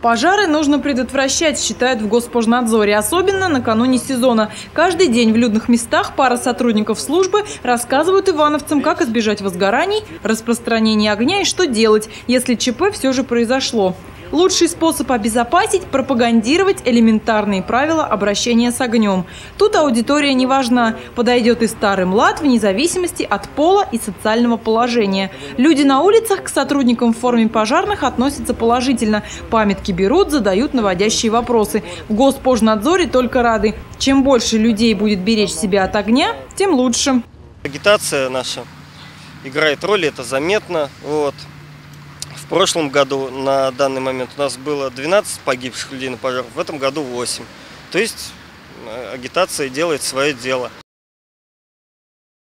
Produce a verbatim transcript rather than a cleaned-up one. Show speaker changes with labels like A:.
A: Пожары нужно предотвращать, считают в Госпожнадзоре, особенно накануне сезона. Каждый день в людных местах пара сотрудников службы рассказывают ивановцам, как избежать возгораний, распространения огня и что делать, если ЧП все же произошло. Лучший способ обезопасить – пропагандировать элементарные правила обращения с огнем. Тут аудитория не важна. Подойдет и старый млад вне зависимости от пола и социального положения. Люди на улицах к сотрудникам в форме пожарных относятся положительно. Памятки берут, задают наводящие вопросы. В Госпожнадзоре только рады. Чем больше людей будет беречь себя от огня, тем лучше.
B: Агитация наша играет роль, это заметно. Вот. В прошлом году на данный момент у нас было двенадцать погибших людей на пожарах, в этом году восемь. То есть агитация делает свое дело.